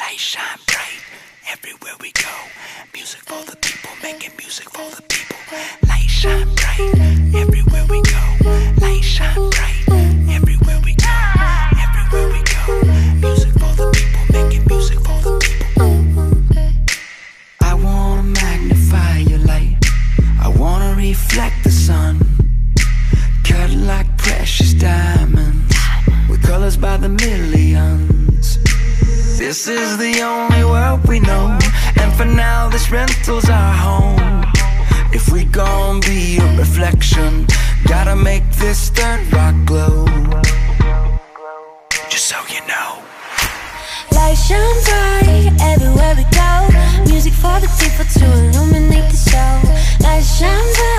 Light shine bright everywhere we go. Music for the people, making music for the people. Light shine bright everywhere we go. Light shine bright everywhere we go. Everywhere we go. Music for the people, making music for the people. I wanna magnify your light. I wanna reflect the sun, cut like precious diamonds, with colors by the millions. This is the only world we know, and for now this rental's our home. If we gon' be a reflection, gotta make this third rock glow. Just so you know. Light shine bright everywhere we go. Music for the people to illuminate the show. Light shine bright